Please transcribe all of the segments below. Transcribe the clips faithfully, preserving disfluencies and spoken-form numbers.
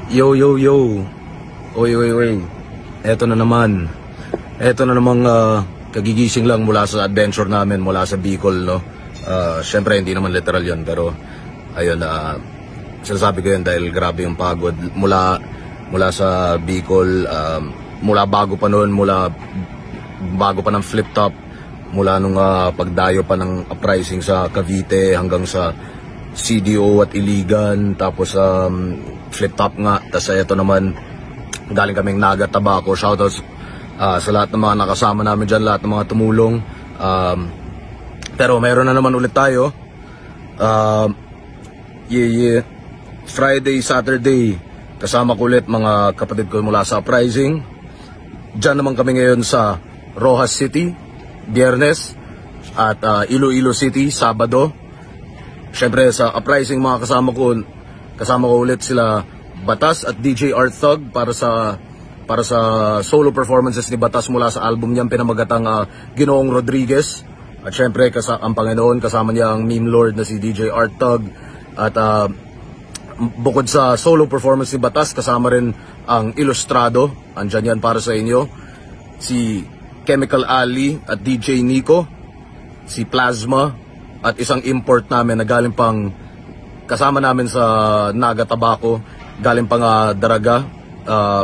Yo, yo, yo. Oy, oy, oy. Eto na naman. Eto na namang uh, kagigising lang mula sa adventure namin, mula sa Bicol, no? Uh, Siyempre, hindi naman literal yun, pero ayun, uh, sinasabi ko yun dahil grabe yung pagod. Mula, mula sa Bicol, um, mula bago pa noon, mula bago pa ng flip top, mula nung uh, pagdayo pa ng uprising sa Cavite hanggang sa C D O at Iligan, tapos um, flip top nga, tapos ito naman galing kaming Naga Tabaco. Shoutouts uh, sa lahat ng mga nakasama namin dyan, lahat ng mga tumulong. Um, pero meron na naman ulit tayo. Uh, yeah, yeah. Friday, Saturday, kasama ko ulit mga kapatid ko mula sa uprising. Dyan naman kami ngayon sa Rojas City, Biyernes, at uh, Iloilo City, Sabado. Siyempre sa uprising mga kasama ko, kasama ko ulit sila Batas at D J Art Thug para sa para sa solo performances ni Batas mula sa album niyang pinamagatang uh, Ginoong Rodriguez. At siyempre kasa ang Panginoon, kasama niya ang meme lord na si D J Art Thug. At uh, bukod sa solo performance ni Batas, kasama rin ang Ilustrado. Andyan yan para sa inyo. Si Chemical Ali at D J Nico, si Plasma, at isang import namin na galing pang kasama namin sa Naga Tabaco, galing pang uh, Daraga, uh,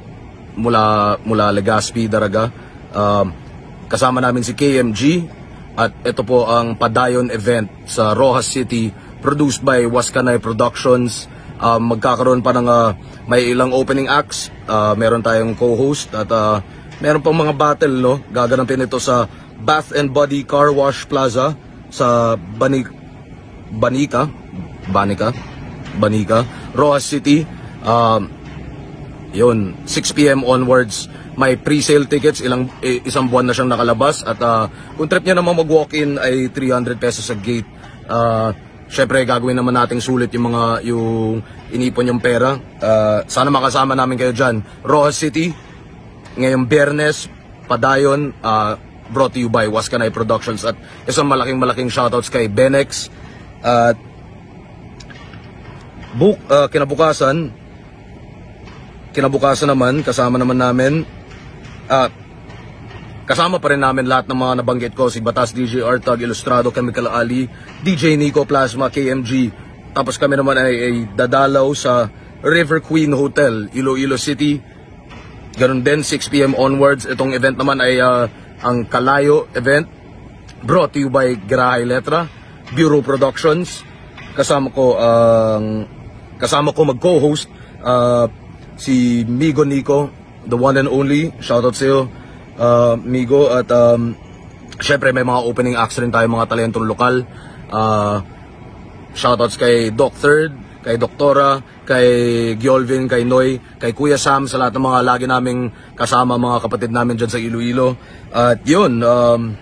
mula mula Legazpi, Daraga. Uh, kasama namin si K M G, at ito po ang Padayon event sa Rojas City, produced by Waskanay Productions. Uh, magkakaroon pa ng uh, may ilang opening acts, uh, meron tayong co-host, at uh, meron pang mga battle, no? Gaganapin ito sa Bath and Body Car Wash Plaza sa Banik Banika Banika Banika Rojas City. Um, yun, six p m onwards. May pre-sale tickets, ilang eh, isang buwan na siyang nakalabas. At uh, kung trip niya naman mag-walk-in ay three hundred pesos sa gate. Uh, Syempre gagawin naman nating sulit yung mga yung inipon yung pera. Uh, sana makasama namin kayo dyan. Rojas City ngayong Biyernes, Padayon, uh, brought to you by Waskanay Productions. At isang malaking malaking shoutouts kay Benex. At uh, book, uh, kinabukasan kinabukasan naman kasama naman namin uh, kasama pa rin namin lahat ng mga nabanggit ko, si Batas, D J Art Thug, Ilustrado, Chemical Ali, D J Nico, Plasma, K M G. Tapos kami naman ay, ay dadalaw sa River Queen Hotel, Iloilo City. Ganun din, six p m onwards. Itong event naman ay uh, ang Kalayo event, brought to you by Girahay Letra, Bureau Productions. Kasama ko ang uh, kasama ko mag-co-host uh, si Migo Nico, the one and only. Shoutout sa iyo, uh, Migo. At um, syempre may mga opening acts rin tayo, mga talentong lokal. Uh, shoutouts kay Doc Third, kay Doktora, kay Giolvin, kay Noy, kay Kuya Sam, sa lahat ng mga lagi naming kasama, mga kapatid namin dyan sa Iloilo. At yun, um,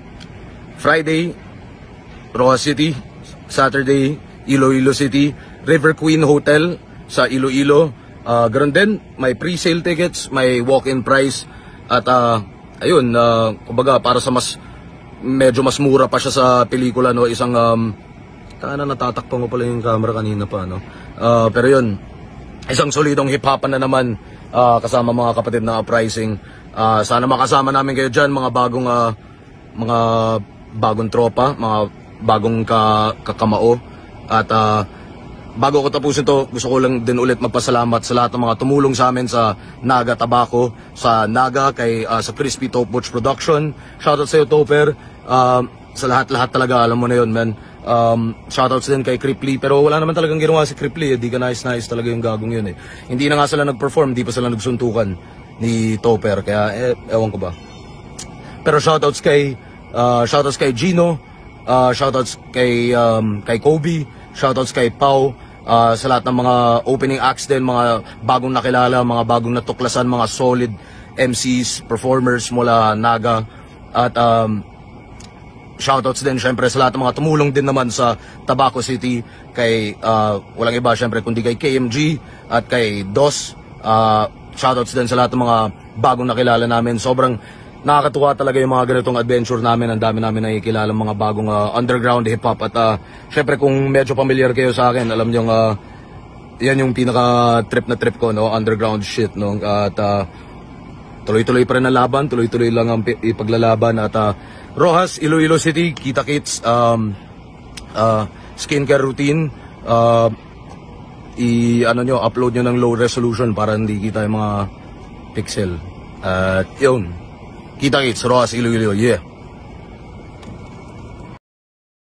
Friday, Rojas City. Saturday, Iloilo City, River Queen Hotel sa Iloilo. Uh, Ganoon din, may pre-sale tickets, may walk-in price. At uh, ayun, uh, kumbaga para sa mas, medyo mas mura pa siya sa pelikula, no? Isang, um, kana natatakpan ko pala yung camera kanina pa, no? Uh, pero yun, isang solidong hip-hopan na naman, uh, kasama mga kapatid na uprising. Uh, sana makasama namin kayo dyan, mga bagong, uh, mga bagong tropa, mga bagong ka, kakamao. At uh, bago ko tapusin to, gusto ko lang din ulit magpasalamat sa lahat ng mga tumulong sa amin sa Naga Tabaco, sa Naga, kay uh, sa Crispy Top Butch Production. Shoutout sa iyo, Topper. Uh, sa lahat-lahat talaga, alam mo na yun, man. Um, shoutouts din kay Cripply, pero wala naman talagang ginawa si Cripply, eh. Di ka nice-nice talaga yung gagong yun, eh. Hindi na nga sila nag-perform, di pa sila nagsuntukan ni Topper, kaya eh, ewan ko ba. Pero shoutouts kay uh, shoutouts kay Gino, uh, shoutouts kay um, kay Kobe, shoutouts kay Pau, uh, sa lahat ng mga opening acts din, mga bagong nakilala, mga bagong natuklasan, mga solid M Cs, performers mula Naga. At um, shoutouts din syempre sa lahat ng mga tumulong din naman sa Tabaco City, kay uh, walang iba syempre kundi kay K M G at kay Dos. Uh, shoutouts din sa lahat ng mga bagong nakilala namin. Sobrang nakakatuwa talaga yung mga ganitong adventure namin. Ang dami namin nakikilala mga bagong uh, underground hip-hop. At uh, syempre kung medyo familiar kayo sa akin, alam nyo uh, yan yung pinaka trip na trip ko, no, underground shit, no, at uh, tuloy-tuloy pa rin ang laban, tuloy-tuloy lang ang pi- ipaglalaban at uh, Rojas, Iloilo City, kita kits, um, uh, skincare routine, uh, i ano nyo, upload nyo ng low resolution para hindi kita yung mga pixel. At yun, kita kits, Rojas, Iloilo, yeah.